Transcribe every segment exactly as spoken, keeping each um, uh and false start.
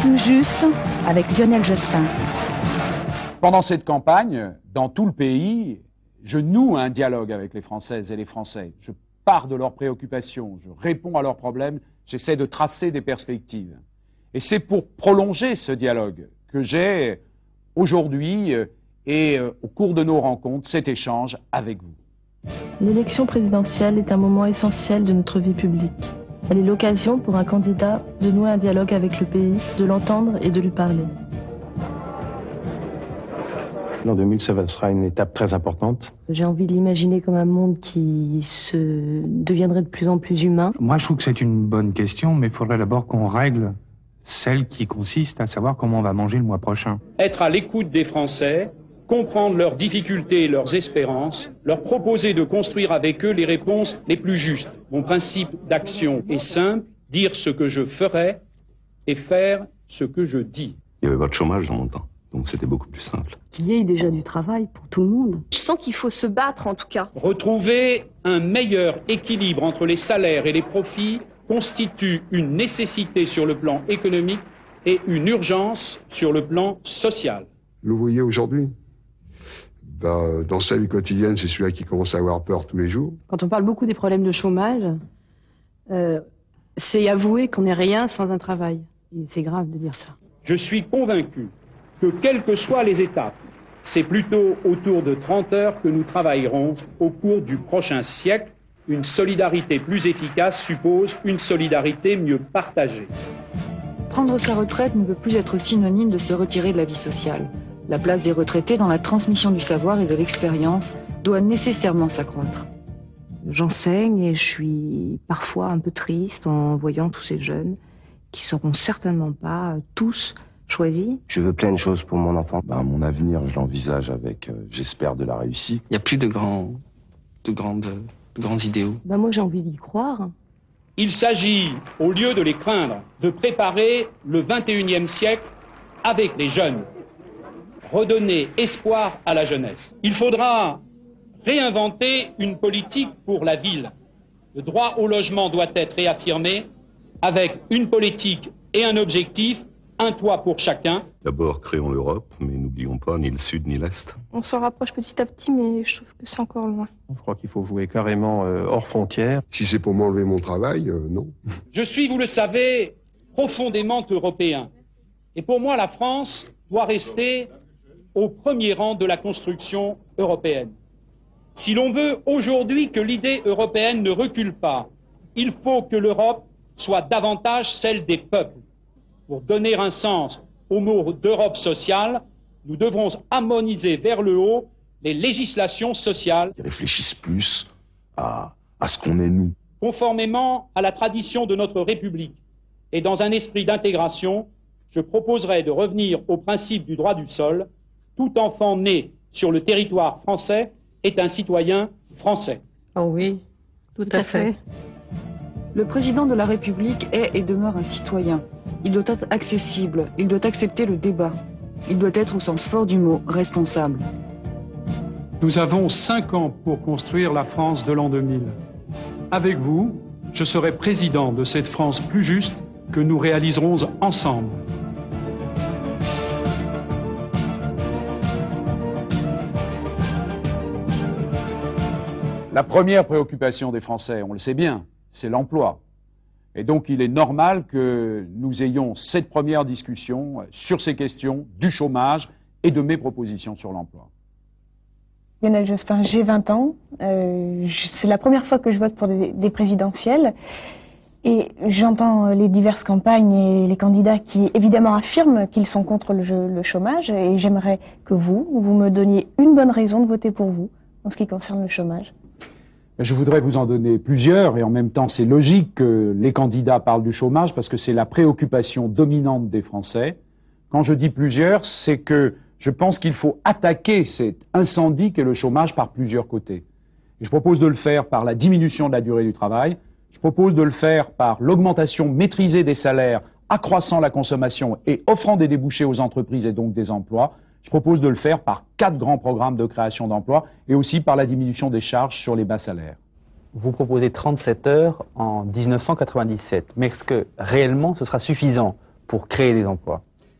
plus juste avec Lionel Jospin. Pendant cette campagne, dans tout le pays, je noue un dialogue avec les Françaises et les Français. Je pars de leurs préoccupations, je réponds à leurs problèmes, j'essaie de tracer des perspectives. Et c'est pour prolonger ce dialogue que j'ai aujourd'hui et au cours de nos rencontres cet échange avec vous. L'élection présidentielle est un moment essentiel de notre vie publique. Elle est l'occasion pour un candidat de nouer un dialogue avec le pays, de l'entendre et de lui parler. L'an deux mille, ça sera une étape très importante. J'ai envie de l'imaginer comme un monde qui se deviendrait de plus en plus humain. Moi, je trouve que c'est une bonne question, mais il faudrait d'abord qu'on règle celle qui consiste à savoir comment on va manger le mois prochain. Être à l'écoute des Français, comprendre leurs difficultés et leurs espérances, leur proposer de construire avec eux les réponses les plus justes. Mon principe d'action est simple, dire ce que je ferai et faire ce que je dis. Il y avait pas de chômage dans mon temps. Donc c'était beaucoup plus simple. Qu'il y ait déjà du travail pour tout le monde. Je sens qu'il faut se battre en tout cas. Retrouver un meilleur équilibre entre les salaires et les profits constitue une nécessité sur le plan économique et une urgence sur le plan social. L'ouvrier aujourd'hui, ben, dans sa vie quotidienne, c'est celui-là qui commence à avoir peur tous les jours. Quand on parle beaucoup des problèmes de chômage, euh, c'est avouer qu'on n'est rien sans un travail. Et c'est grave de dire ça. Je suis convaincu que quelles que soient les étapes, c'est plutôt autour de trente heures que nous travaillerons au cours du prochain siècle. Une solidarité plus efficace suppose une solidarité mieux partagée. Prendre sa retraite ne peut plus être synonyme de se retirer de la vie sociale. La place des retraités dans la transmission du savoir et de l'expérience doit nécessairement s'accroître. J'enseigne et je suis parfois un peu triste en voyant tous ces jeunes qui ne seront certainement pas tous choisi. Je veux plein de choses pour mon enfant. Ben, mon avenir, je l'envisage avec, euh, j'espère, de la réussite. Il n'y a plus de grands, de grandes, de grands idéaux. Ben moi, j'ai envie d'y croire. Il s'agit, au lieu de les craindre, de préparer le vingt et unième siècle avec les jeunes. Redonner espoir à la jeunesse. Il faudra réinventer une politique pour la ville. Le droit au logement doit être réaffirmé avec une politique et un objectif. Un toit pour chacun. D'abord, créons l'Europe, mais n'oublions pas ni le Sud ni l'Est. On s'en rapproche petit à petit, mais je trouve que c'est encore loin. Je crois qu'il faut jouer carrément euh, hors frontières. Si c'est pour m'enlever mon travail, euh, non. Je suis, vous le savez, profondément européen. Et pour moi, la France doit rester au premier rang de la construction européenne. Si l'on veut aujourd'hui que l'idée européenne ne recule pas, il faut que l'Europe soit davantage celle des peuples. Pour donner un sens au mot d'Europe sociale, nous devrons harmoniser vers le haut les législations sociales. Ils réfléchissent plus à, à ce qu'on est nous. Conformément à la tradition de notre République et dans un esprit d'intégration, je proposerai de revenir au principe du droit du sol. Tout enfant né sur le territoire français est un citoyen français. Oh oui, tout, tout à, à fait. fait. Le président de la République est et demeure un citoyen. Il doit être accessible, il doit accepter le débat. Il doit être, au sens fort du mot, responsable. Nous avons cinq ans pour construire la France de l'an deux mille. Avec vous, je serai président de cette France plus juste que nous réaliserons ensemble. La première préoccupation des Français, on le sait bien, c'est l'emploi. Et donc il est normal que nous ayons cette première discussion sur ces questions du chômage et de mes propositions sur l'emploi. Lionel Jospin, j'ai vingt ans, euh, c'est la première fois que je vote pour des, des présidentielles et j'entends les diverses campagnes et les candidats qui évidemment affirment qu'ils sont contre le, le chômage et j'aimerais que vous, vous me donniez une bonne raison de voter pour vous en ce qui concerne le chômage. Je voudrais vous en donner plusieurs et en même temps c'est logique que les candidats parlent du chômage parce que c'est la préoccupation dominante des Français. Quand je dis plusieurs, c'est que je pense qu'il faut attaquer cet incendie qu'est le chômage par plusieurs côtés. Et je propose de le faire par la diminution de la durée du travail, je propose de le faire par l'augmentation maîtrisée des salaires, accroissant la consommation et offrant des débouchés aux entreprises et donc des emplois. Je propose de le faire par quatre grands programmes de création d'emplois et aussi par la diminution des charges sur les bas salaires. Vous proposez trente-sept heures en mille neuf cent quatre-vingt-dix-sept, mais est-ce que réellement ce sera suffisant pour créer des emplois?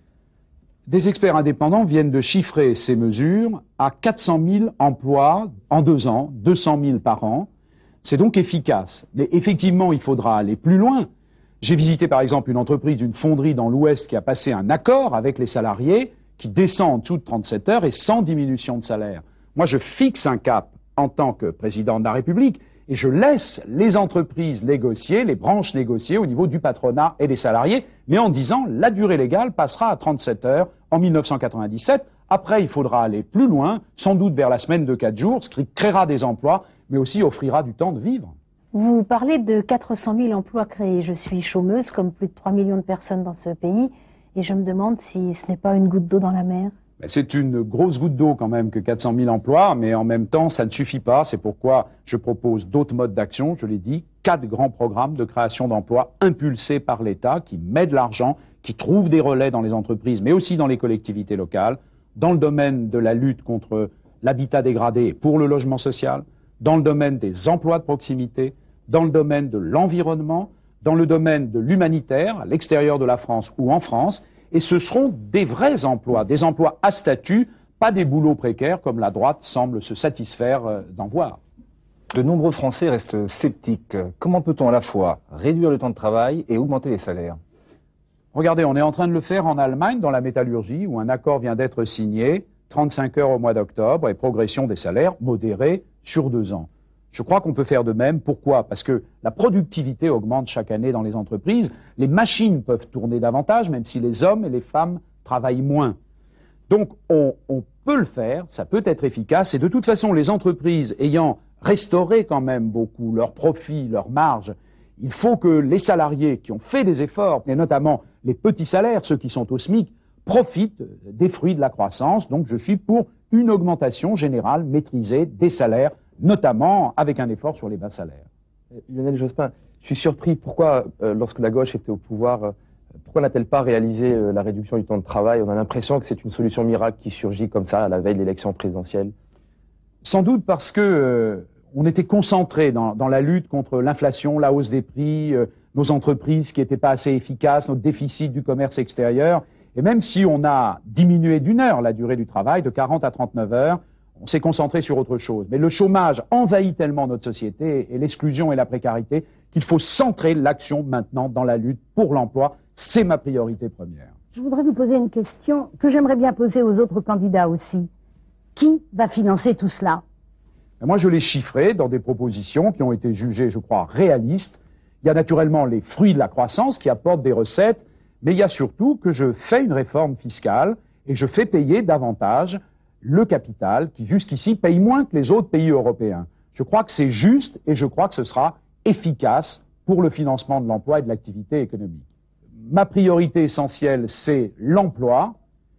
Des experts indépendants viennent de chiffrer ces mesures à quatre cent mille emplois en deux ans, deux cent mille par an. C'est donc efficace. Mais effectivement, il faudra aller plus loin. J'ai visité par exemple une entreprise, une fonderie dans l'Ouest qui a passé un accord avec les salariés qui descend en dessous de trente-sept heures et sans diminution de salaire. Moi, je fixe un cap en tant que président de la République et je laisse les entreprises négocier, les branches négocier au niveau du patronat et des salariés, mais en disant la durée légale passera à trente-sept heures en mille neuf cent quatre-vingt-dix-sept. Après, il faudra aller plus loin, sans doute vers la semaine de quatre jours, ce qui créera des emplois, mais aussi offrira du temps de vivre. Vous parlez de quatre cent mille emplois créés. Je suis chômeuse, comme plus de trois millions de personnes dans ce pays, et je me demande si ce n'est pas une goutte d'eau dans la mer. C'est une grosse goutte d'eau quand même que quatre cent mille emplois, mais en même temps, ça ne suffit pas. C'est pourquoi je propose d'autres modes d'action, je l'ai dit, quatre grands programmes de création d'emplois impulsés par l'État, qui met de l'argent, qui trouvent des relais dans les entreprises, mais aussi dans les collectivités locales, dans le domaine de la lutte contre l'habitat dégradé et pour le logement social, dans le domaine des emplois de proximité, dans le domaine de l'environnement, dans le domaine de l'humanitaire, à l'extérieur de la France ou en France, et ce seront des vrais emplois, des emplois à statut, pas des boulots précaires comme la droite semble se satisfaire d'en voir. De nombreux Français restent sceptiques. Comment peut-on à la fois réduire le temps de travail et augmenter les salaires? Regardez, on est en train de le faire en Allemagne, dans la métallurgie, où un accord vient d'être signé, trente-cinq heures au mois d'octobre et progression des salaires modérée sur deux ans. Je crois qu'on peut faire de même. Pourquoi? Parce que la productivité augmente chaque année dans les entreprises. Les machines peuvent tourner davantage, même si les hommes et les femmes travaillent moins. Donc on, on peut le faire, ça peut être efficace. Et de toute façon, les entreprises ayant restauré quand même beaucoup leurs profits, leurs marges, il faut que les salariés qui ont fait des efforts, et notamment les petits salaires, ceux qui sont au SMIC, profitent des fruits de la croissance. Donc je suis pour une augmentation générale maîtrisée des salaires, notamment avec un effort sur les bas salaires. Lionel Jospin, je suis surpris. Pourquoi, euh, lorsque la gauche était au pouvoir, euh, pourquoi n'a-t-elle pas réalisé euh, la réduction du temps de travail? On a l'impression que c'est une solution miracle qui surgit comme ça à la veille de l'élection présidentielle. Sans doute parce que euh, on était concentré dans, dans la lutte contre l'inflation, la hausse des prix, euh, nos entreprises qui n'étaient pas assez efficaces, notre déficit du commerce extérieur. Et même si on a diminué d'une heure la durée du travail, de quarante à trente-neuf heures, on s'est concentré sur autre chose. Mais le chômage envahit tellement notre société et l'exclusion et la précarité qu'il faut centrer l'action maintenant dans la lutte pour l'emploi. C'est ma priorité première. Je voudrais vous poser une question que j'aimerais bien poser aux autres candidats aussi. Qui va financer tout cela? Moi, je l'ai chiffré dans des propositions qui ont été jugées, je crois, réalistes. Il y a naturellement les fruits de la croissance qui apportent des recettes, mais il y a surtout que je fais une réforme fiscale et je fais payer davantage le capital qui jusqu'ici paye moins que les autres pays européens. Je crois que c'est juste et je crois que ce sera efficace pour le financement de l'emploi et de l'activité économique. Ma priorité essentielle, c'est l'emploi.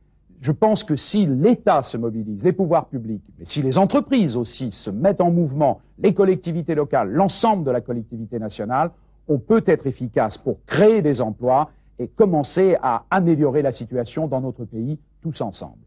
Je pense que si l'État se mobilise, les pouvoirs publics, mais si les entreprises aussi se mettent en mouvement, les collectivités locales, l'ensemble de la collectivité nationale, on peut être efficace pour créer des emplois et commencer à améliorer la situation dans notre pays tous ensemble.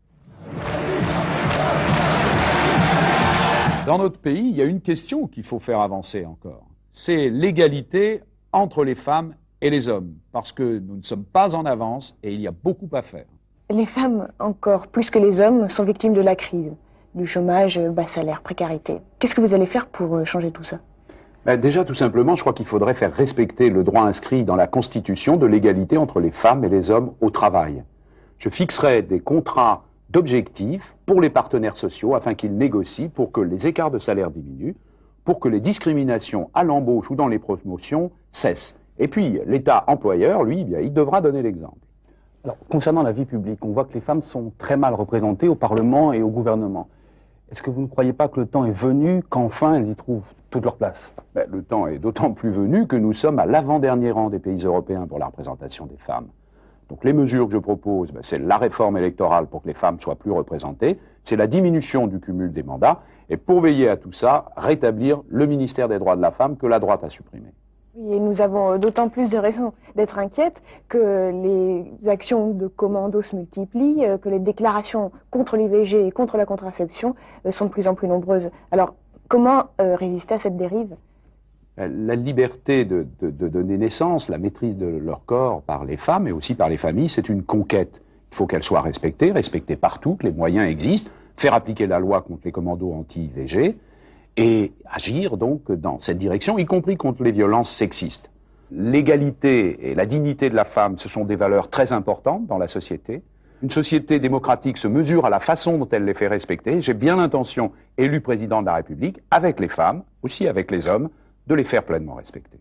Dans notre pays, il y a une question qu'il faut faire avancer encore. C'est l'égalité entre les femmes et les hommes, parce que nous ne sommes pas en avance et il y a beaucoup à faire. Les femmes, encore plus que les hommes, sont victimes de la crise, du chômage, bas salaire, précarité. Qu'est-ce que vous allez faire pour changer tout ça? Ben déjà, tout simplement, je crois qu'il faudrait faire respecter le droit inscrit dans la Constitution de l'égalité entre les femmes et les hommes au travail. Je fixerai des contrats d'objectifs pour les partenaires sociaux afin qu'ils négocient pour que les écarts de salaire diminuent, pour que les discriminations à l'embauche ou dans les promotions cessent. Et puis, l'État employeur, lui, bien, il devra donner l'exemple. Alors, concernant la vie publique, on voit que les femmes sont très mal représentées au Parlement et au gouvernement. Est-ce que vous ne croyez pas que le temps est venu qu'enfin elles y trouvent toute leur place? Ben, le temps est d'autant plus venu que nous sommes à l'avant-dernier rang des pays européens pour la représentation des femmes. Donc les mesures que je propose, ben, c'est la réforme électorale pour que les femmes soient plus représentées, c'est la diminution du cumul des mandats, et pour veiller à tout ça, rétablir le ministère des droits de la femme que la droite a supprimé. Oui, et nous avons d'autant plus de raisons d'être inquiètes que les actions de commando se multiplient, que les déclarations contre l'I V G et contre la contraception sont de plus en plus nombreuses. Alors, comment euh, résister à cette dérive? La liberté de, de, de donner naissance, la maîtrise de leur corps par les femmes et aussi par les familles, c'est une conquête. Il faut qu'elle soit respectée, respectée partout, que les moyens existent, faire appliquer la loi contre les commandos anti-I V G et agir donc dans cette direction, y compris contre les violences sexistes. L'égalité et la dignité de la femme, ce sont des valeurs très importantes dans la société. Une société démocratique se mesure à la façon dont elle les fait respecter. J'ai bien l'intention, élu président de la République, avec les femmes, aussi avec les hommes, de les faire pleinement respecter.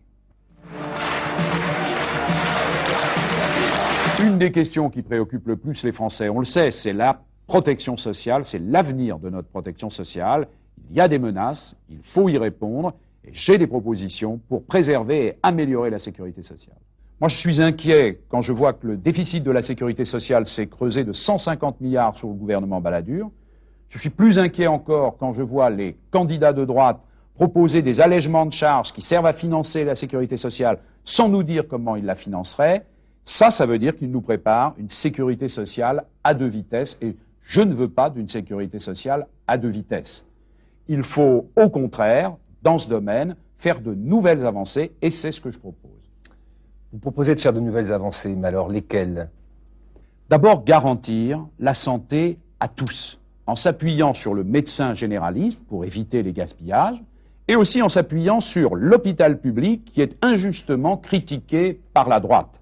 Une des questions qui préoccupe le plus les Français, on le sait, c'est la protection sociale, c'est l'avenir de notre protection sociale. Il y a des menaces, il faut y répondre, et j'ai des propositions pour préserver et améliorer la sécurité sociale. Moi, je suis inquiet quand je vois que le déficit de la sécurité sociale s'est creusé de cent cinquante milliards sur le gouvernement Balladur. Je suis plus inquiet encore quand je vois les candidats de droite proposer des allègements de charges qui servent à financer la sécurité sociale sans nous dire comment ils la financeraient. Ça, ça veut dire qu'ils nous préparent une sécurité sociale à deux vitesses, et je ne veux pas d'une sécurité sociale à deux vitesses. Il faut, au contraire, dans ce domaine, faire de nouvelles avancées, et c'est ce que je propose. Vous proposez de faire de nouvelles avancées, mais alors lesquelles? D'abord, garantir la santé à tous, en s'appuyant sur le médecin généraliste pour éviter les gaspillages, et aussi en s'appuyant sur l'hôpital public qui est injustement critiqué par la droite.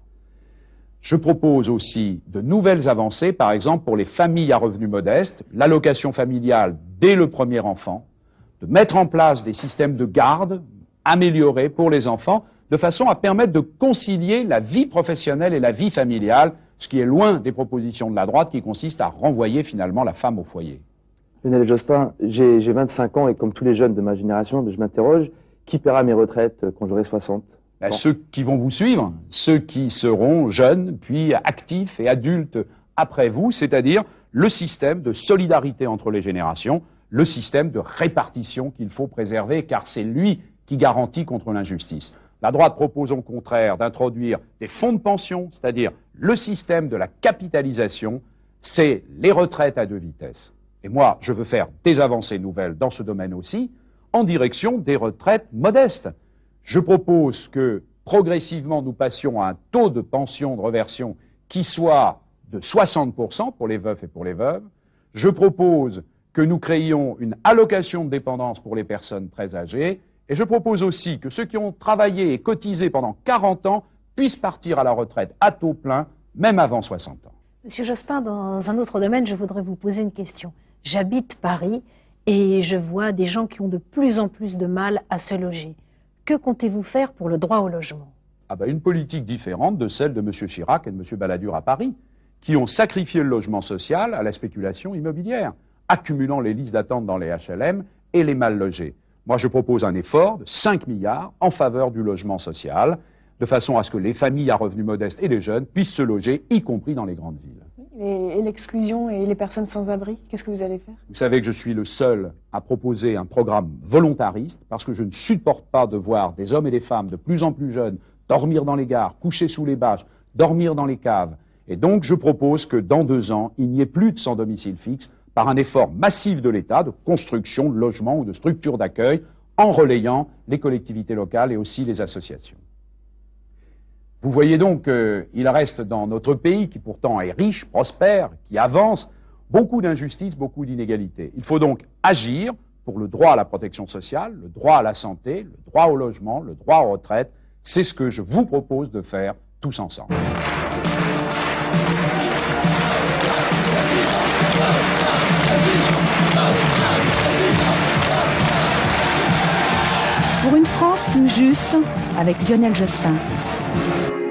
Je propose aussi de nouvelles avancées, par exemple pour les familles à revenus modestes, l'allocation familiale dès le premier enfant, de mettre en place des systèmes de garde améliorés pour les enfants, de façon à permettre de concilier la vie professionnelle et la vie familiale, ce qui est loin des propositions de la droite qui consistent à renvoyer finalement la femme au foyer. Lionel Jospin, j'ai vingt-cinq ans et comme tous les jeunes de ma génération, je m'interroge, qui paiera mes retraites quand j'aurai soixante? Ben, ceux qui vont vous suivre, ceux qui seront jeunes, puis actifs et adultes après vous, c'est-à-dire le système de solidarité entre les générations, le système de répartition qu'il faut préserver, car c'est lui qui garantit contre l'injustice. La droite propose au contraire d'introduire des fonds de pension, c'est-à-dire le système de la capitalisation, c'est les retraites à deux vitesses. Et moi, je veux faire des avancées nouvelles dans ce domaine aussi, en direction des retraites modestes. Je propose que, progressivement, nous passions à un taux de pension de reversion qui soit de soixante pour cent pour les veufs et pour les veuves. Je propose que nous créions une allocation de dépendance pour les personnes très âgées. Et je propose aussi que ceux qui ont travaillé et cotisé pendant quarante ans puissent partir à la retraite à taux plein, même avant soixante ans. Monsieur Jospin, dans un autre domaine, je voudrais vous poser une question. J'habite Paris et je vois des gens qui ont de plus en plus de mal à se loger. Que comptez-vous faire pour le droit au logement? Ah ben, une politique différente de celle de M. Chirac et de M. Balladur à Paris, qui ont sacrifié le logement social à la spéculation immobilière, accumulant les listes d'attente dans les H L M et les mal logés. Moi, je propose un effort de cinq milliards en faveur du logement social, de façon à ce que les familles à revenus modestes et les jeunes puissent se loger, y compris dans les grandes villes. Et, et l'exclusion et les personnes sans abri, qu'est-ce que vous allez faire? Vous savez que je suis le seul à proposer un programme volontariste, parce que je ne supporte pas de voir des hommes et des femmes de plus en plus jeunes dormir dans les gares, coucher sous les bâches, dormir dans les caves. Et donc, je propose que dans deux ans, il n'y ait plus de sans domicile fixe, par un effort massif de l'État, de construction de logements ou de structures d'accueil, en relayant les collectivités locales et aussi les associations. Vous voyez donc qu'il reste dans notre pays, qui pourtant est riche, prospère, qui avance, beaucoup d'injustices, beaucoup d'inégalités. Il faut donc agir pour le droit à la protection sociale, le droit à la santé, le droit au logement, le droit aux retraites. C'est ce que je vous propose de faire tous ensemble. Pour une France plus juste, avec Lionel Jospin.